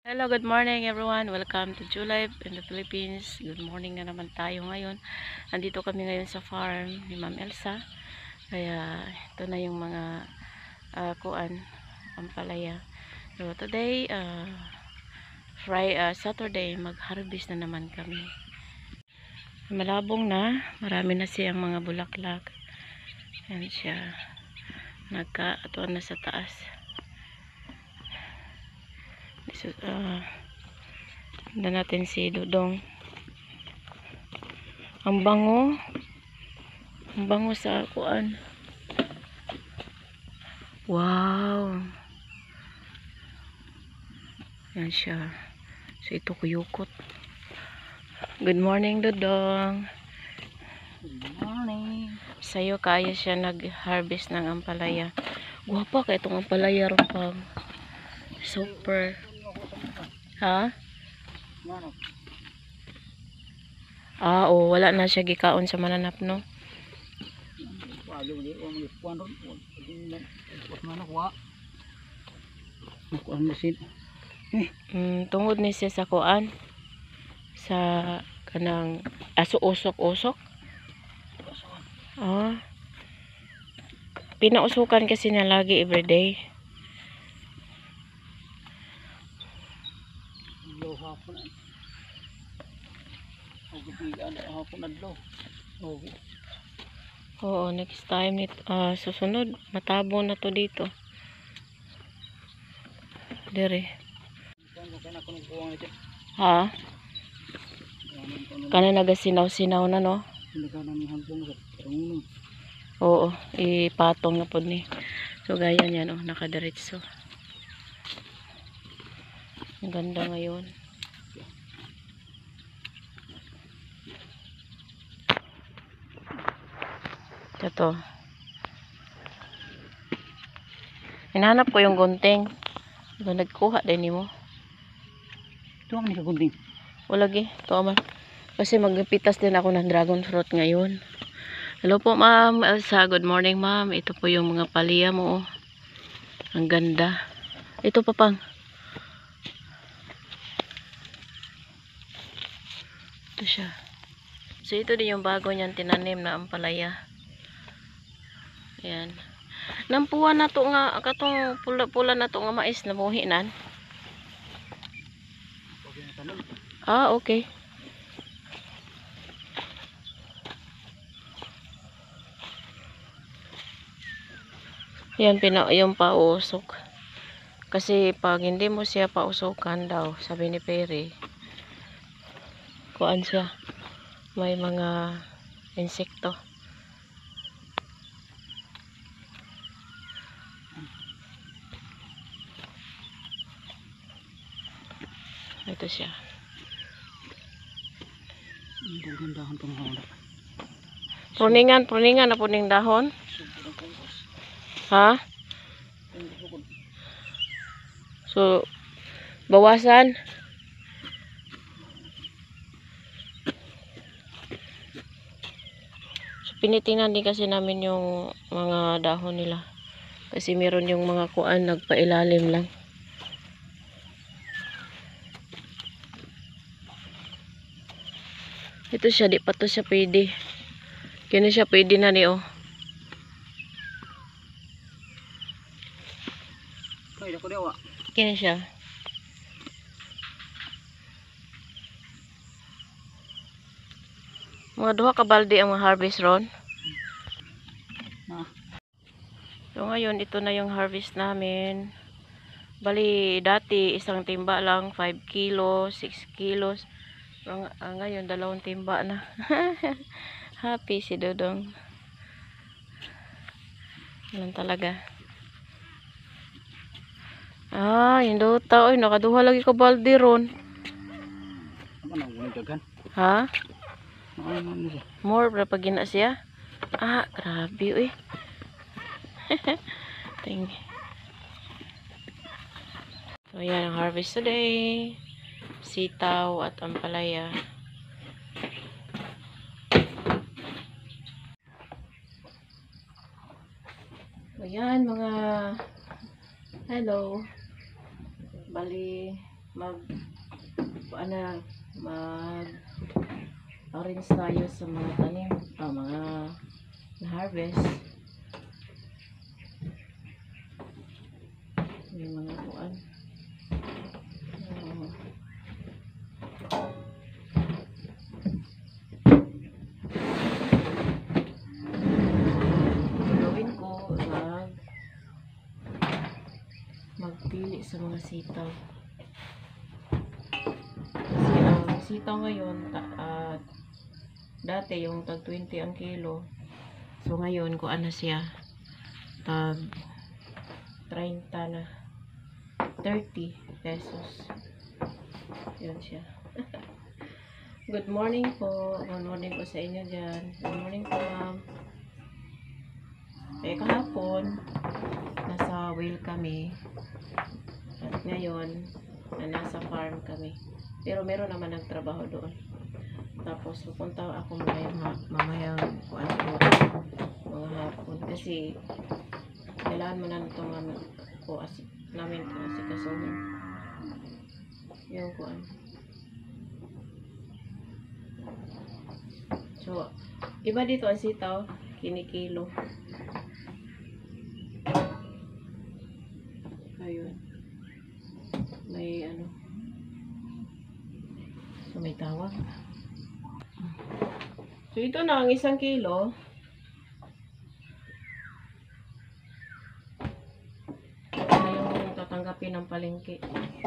Hello, good morning everyone. Welcome to Julife in the Philippines. Good morning na naman tayo ngayon. Andito kami ngayon sa farm ni Ma'am Elsa. Kaya ito na yung mga ampalaya. So today, Saturday, mag-harvest na naman kami. Malabong na. Marami na siyang mga bulaklak. Yan siya. Nagka-atuan na sa taas. Handa natin si Dudong. Ang bango. Ang bango sa kuan. Wow. Yan siya. So ito kuyukot. Good morning, Dudong. Good morning. Sa'yo kaya siya nag-harvest ng ampalaya. Guwapa ka itong ampalaya ron pa. Super. Ha? Oo, wala na siya gikaon sa mananap, no? Tungod ni siya sa kuan. Sa kanang usok-usok. Pinausukan kasi niya lagi everyday. Oo, next time susunod matabo na to dito. Dire. Ha? Kana nagasinaw-sinaw na, no? Oo, ipatong na po ni. So gaya niyan, oh, nakadiretso. Ang ganda ngayon. Ito. Hinahanap ko yung gunting. Nagkuha din mo. Ito ang gunting. Wala gi. Ito man. Kasi magpitas din ako ng dragon fruit ngayon. Hello po, Ma'am Elsa. Good morning, Ma'am. Ito po yung mga palya mo. Oh. Ang ganda. Ito pa pang. Ito siya. So ito din yung bago niyang tinanim na ampalaya. Ayan. Nampuan na to nga katong pula-pula na to nga mais na buhinan. Okay. Yan yung pausok. Kasi pag hindi mo siya pausukan daw, sabi ni Perry, kuan siya. May mga insekto. Ito siya. Pruningan na puning dahon. Ha? So, bawasan. So, pinitingnan din kasi namin yung mga dahon nila. Kasi meron yung mga kuan nagpailalim lang. Ito siya, di pa to siya pwede. Kini siya pwede na ni, oh. Kini siya. Mga duha ka balde ang mga harvest ron. So ngayon, ito na yung harvest namin. Bali, dati isang timba lang, 5 kilos, 6 kilos. Pero ngayon, 2 timba na. Happy si Dodong. Yan talaga. Hindi tao. Nakaduha lagi ka balde ron. Ha? More para pag gina siya. Grabe, uy. Thank you. So, yan ang harvest today. Sitaw at ampalaya. So, yan mga hello. Bali, arrange tayo sa mga tanim, mga na-harvest. Yung mga kuan. Gawin ko magpili sa mga sitaw. Kasi ang sitaw ngayon, dati yung tag 20 ang kilo. So ngayon, kuan na siya. Tag 30 na. 30 pesos. Yun siya. Good morning po. Good morning po sa inyo dyan. Good morning po, ma'am. Kahapon, nasa whale kami. At ngayon, nasa farm kami. Pero meron naman nagtrabaho doon. Tapos, pupunta ako mamayang mga hapon. Kasi, kailangan mo na itong namin kasi kasuhin. Yung kuan. So, iba dito ang sitaw, kinikilo. Ayun. May So, may tawag. So, ito na ang 1 kilo. Tatanggapin ng palengke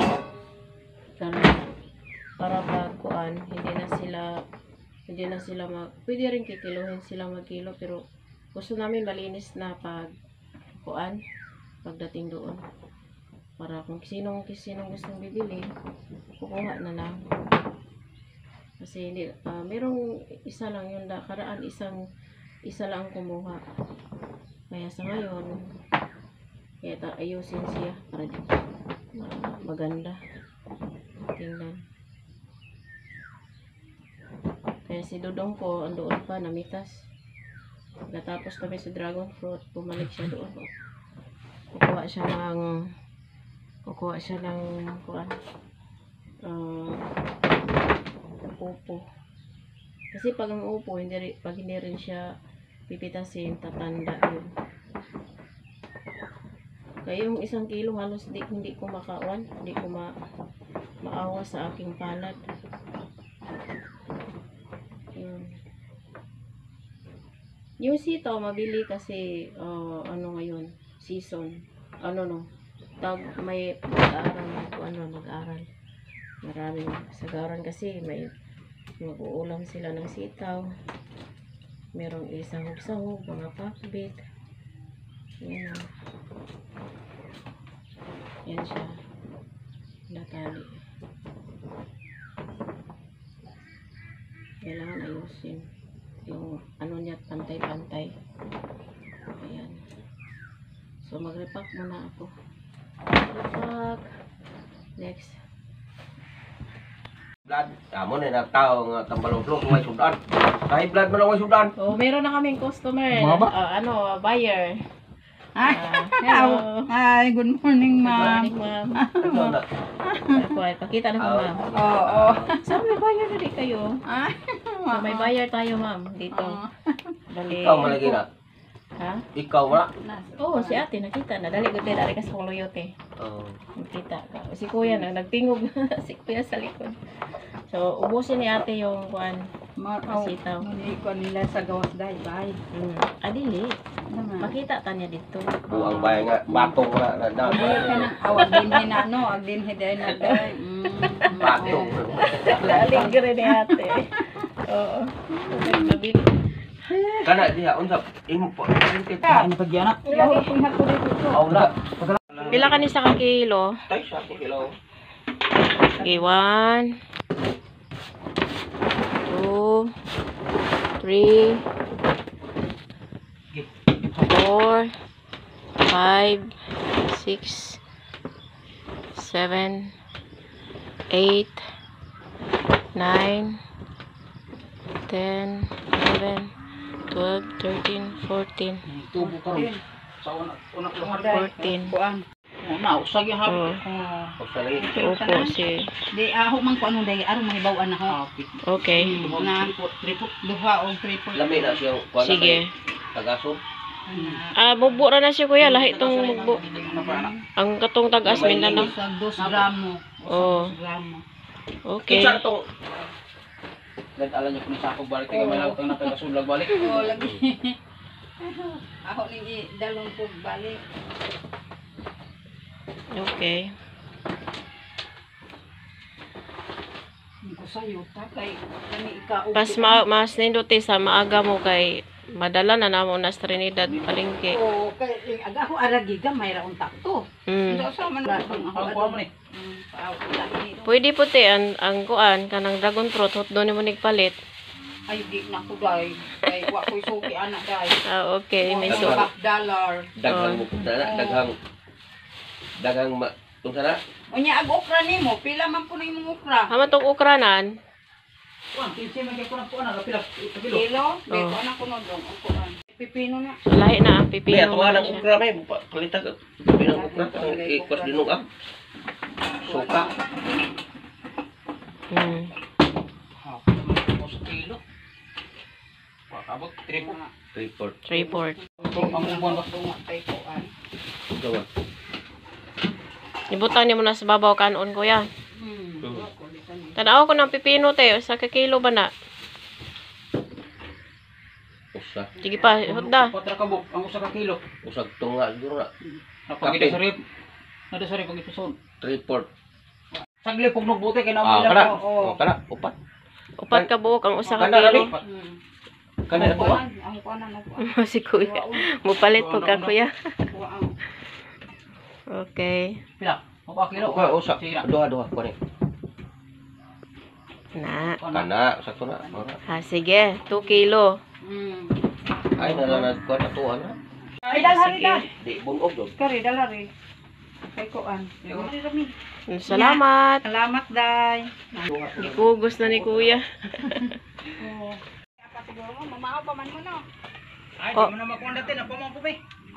para pagkuan hindi na sila pwede rin kikiluhin sila magkilo, pero gusto namin malinis na pagdating doon, para kung sinong gustong bibili, kukuha na lang. Kasi hindi merong isa lang yun, karaan isa lang kumuha, kaya sa ngayon ayusin siya para maganda tingnan. Kaya si Dudong ko andoon pa namitas. Natapos kami sa dragon fruit, bumalik siya doon. Kukuha siya ng upo. Kasi pag ang upo, pag hindi rin siya pipitasin, tatanda yun. Kaya yung 1 kilo halos hindi ko maawa sa aking palad. Yung sitaw mabili kasi ngayon season. May nag-aaral. Maraming sagaran kasi may mag-uulam sila ng sitaw. Merong isahog-sahog, mga pakbit. Yan siya. Natali. Kailangan ayusin. Yung niya, pantay-pantay. Ayan. So, mag-repack muna ako. Repack. Next. Blood. Amo na nagtao nga tambalong-flok may sudan. Kahit blood man ang may sudan. So, meron na kaming customer. Buyer. Hello. Hi, good morning, ma'am. Good morning, ma'am. Pakita na ko, ma'am. Oo. Saan may buyer na di kayo? So, may buyer tayo, ma'am, dito. Bali. Ikaw malagi na. Ha? Ikaw wala. Oo, si ate nakita na. Dali ko dari kasi kung loyote. Oo. Nakita. Si kuya na nagtingog si kuya sa likod. So, ubusin ni ate yung sitaw. Hindi ko nila sa gawas dahil bahay. Adili. Makita ta niya dito. Buang bayan nga batong na na. Awag din hinano, ag din hiday na day. Batong. Laling gire ni ate. Oo. Nabili. Kana diha unsa imo po. Ano pagyanak? Aw na. Pila ka ni sa kilo? Tay sa kilo. Okay, 1, 2, 3, 4, 5, 6, 7, 8, 9, 10, 11, 12, 13, 14. Tubo ka ron. Sa una 14. Kuan. na usag yung Oh. Usa lagi. Opo, si... Di ako man ko anong day aron mahibaw-an ako. Okay. Na duha o triple. Lami na siyang kuan. Sige. Tagaso. Mugbo ra na siya kuya. Lahi tong mugbo. Ang katong tagas Mindanao. Sa 2 gramo. Oh. 2 gramo. Okay. Kinsa to? Alam niyo kung sa ako balik tayo may lawak na taga-sulag balik. Oo, lagi. Ako ni dalong po balik. Okay. Ko sayo ta kay kani ikaw. Mas ninduti sa maaga mo kay madala na namo na sa Trinidad palengke. Oo, kay aga ako aragi gamay ra unta to. Mm. So man ako Ako mo ni. Pwede puti ang kuan kanang dragon fruit hot doon mo nigpalit. Ay di na ko dai. Kay wa koy suki anak dai. Okay, may so. $1. Daghang Oh. mo daghang tung sana. Unya ag okra nimo, pila man po na imong okra? Hama tong ukranan. Kuan, kinsa man gyud ko na kapila kapilo. Kilo? Oh. Beko na ko no dong okuran. Pipino na. Lahi na May pipino atuwa man ng siya. ukra may palita ka. Pinang ukra ang ikwas dinong ah. Suka. Mm. Ako sa kilo. Pakabot tripo. Report. Report. Ang uban ba? Dunga kay kuan. Gawa. Ibutan ni mo na sa babaw kanon kuya. Hmm. Tanaw ko ng pipino te, sa kakilo ba na? Usa. Sige pa, hotda. Patra kabuk ang usa ka kilo. Usag tunga siguro na. Napagida sa rip. Nada sa rip ang ipison. Report. Sagli pug nagbuti kay na Ah, mo kana. lang. Oh, kana. Upat. Upat ka buok ang usa ka Kana kilo. lami. Kana to ah. Ang kuan na ko. Si kuya. Mupalit po ka kuya. Okay. Pila? O pa kilo. Uka usa. Sira. Duha ko ni. Na. Kana sakto na. Ora. Ha, sige. 2 kilo. Ay nalanad ko na tuwa na. Ay dalhari dal. Di bunog jud. Kari dalhari. Kay kuan. Salamat. Salamat day. Gikugos na ni kuya. Apa siguro mo mamahaw pa man mo no. Ay, Oh. di mo na makondatin na pamang pupi.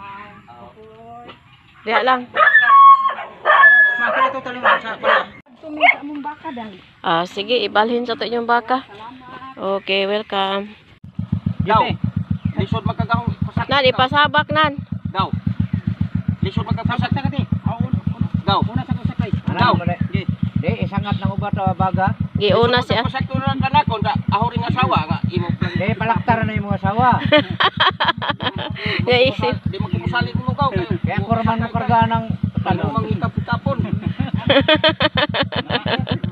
Diha lang. Makita to taliwan sa pala. Tumi sa among baka dal. Sige, ibalhin sa to inyong baka. Okay, welcome. Daw. Lisod magkagahong pasak. Nan, ipasabak nan. Daw. Lisod magkagpasak ta kati. Daw. Una sa kusakay. Daw. Di isangat ng ubat baga. Giuna siya. Pasak to lang kana kon sa ahoring asawa nga imo plan. Di palaktar na yung mga asawa. Naisip. Di magkusali ko lugaw kayo. Kaya ko raman mo karga ng Ano mang itap-itapon.